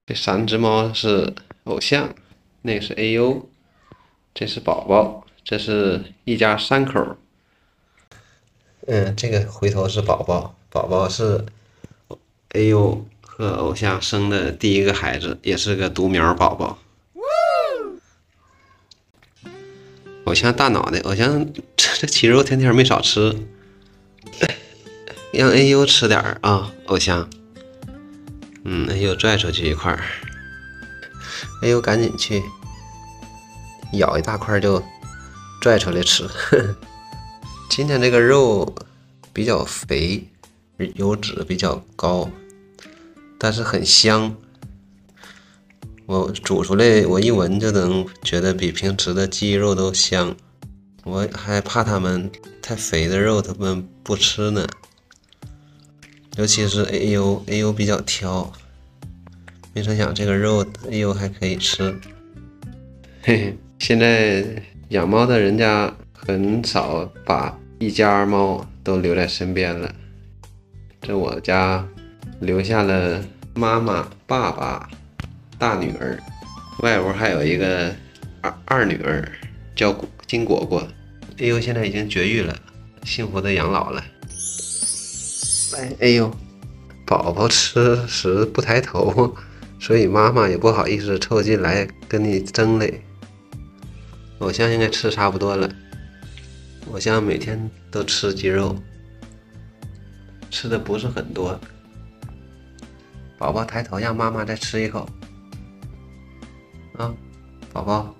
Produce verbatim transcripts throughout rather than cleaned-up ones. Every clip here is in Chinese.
这三只猫是偶像，那个是 A U， 这是宝宝，这是一家三口。嗯，这个回头是宝宝，宝宝是 A U 和偶像生的第一个孩子，也是个独苗宝宝。偶像大脑袋，偶像这鸡肉天天没少吃，让 A U 吃点儿啊，偶像。嗯 ，A U 拽出去一块儿 ，A U 赶紧去咬一大块就拽出来吃。今天这个肉比较肥，油脂比较高，但是很香。我煮出来，我一闻就能觉得比平时的鸡肉都香。我还怕它们太肥的肉它们不吃呢，尤其是 A U，A U 比较挑。没成想这个肉 A U 还可以吃。嘿嘿，现在养猫的人家很少把一家猫都留在身边了。这我家留下了妈妈、爸爸、大女儿，外屋还有一个二二女儿，叫金果果。哎呦，现在已经绝育了，幸福的养老了。来，哎呦，宝宝吃食不抬头，所以妈妈也不好意思凑进来跟你争嘞。偶像应该吃差不多了，偶像每天都吃鸡肉，吃的不是很多。宝宝抬头让妈妈再吃一口。啊，宝宝，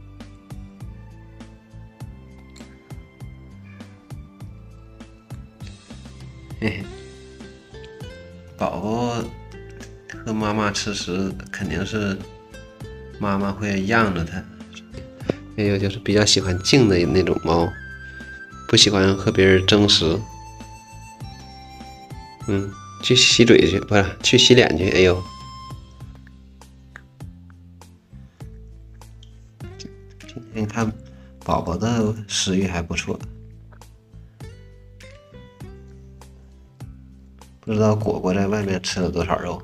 嘿嘿，宝宝和妈妈吃食肯定是妈妈会让着他。还有就是比较喜欢静的那种猫，不喜欢和别人争食。嗯，去洗嘴去，不是去洗脸去。哎呦。你看，宝宝的食欲还不错，不知道果果在外面吃了多少肉。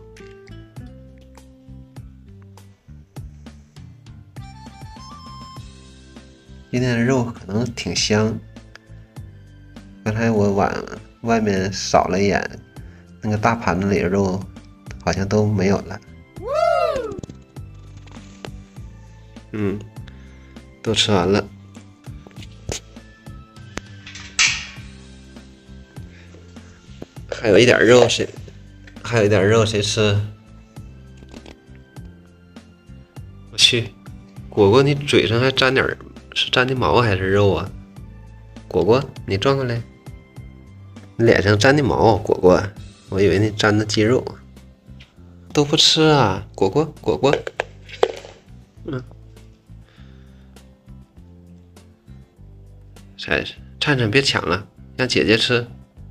今天的肉可能挺香，刚才我往外面扫了一眼，那个大盘子里的肉好像都没有了。嗯。都吃完了，还有一点肉谁？还有一点肉谁吃？我去，果果你嘴上还沾点，是沾的毛还是肉啊？果果你转过来，你脸上沾的毛，果果，我以为你沾的鸡肉。都不吃啊，果果果果，嗯。才灿灿别抢了，让姐姐吃，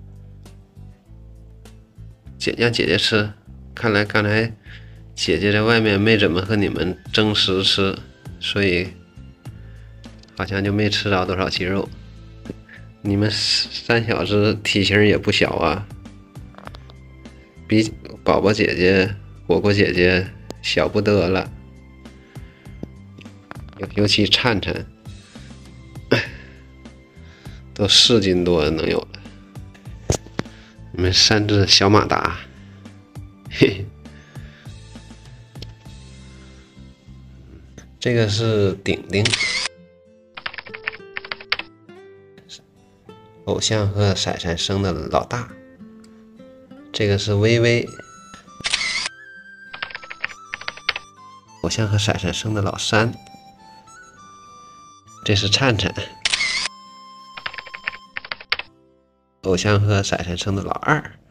姐让姐姐吃。看来刚才姐姐在外面没怎么和你们争食吃，所以好像就没吃着多少鸡肉。你们三小只体型也不小啊，比宝宝姐姐、果果姐姐小不得了，尤尤其灿灿。都四斤多能有了，你们三只小马达，嘿嘿，这个是顶顶，偶像和闪闪生的老大，这个是微微，偶像和闪闪生的老三，这是灿灿。偶像和闪闪生的老二，